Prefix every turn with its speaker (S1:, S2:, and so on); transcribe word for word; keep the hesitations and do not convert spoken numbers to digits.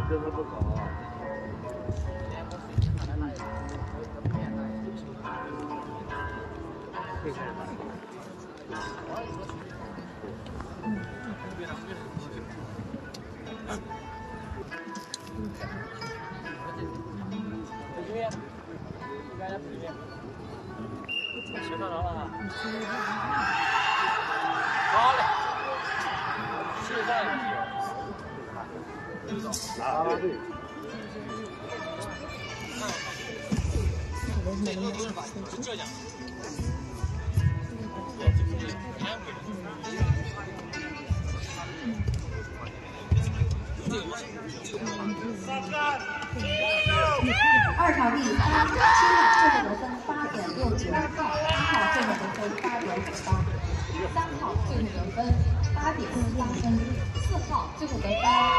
S1: 跟他不搞。可以开始打。学到了啊！好嘞，现在啊，对。这都都是吧，是浙江。
S2: 二场比赛，七号最后得分八点六九，八号最后得分八点五八，三号最后得分八点八分，四号最后得分。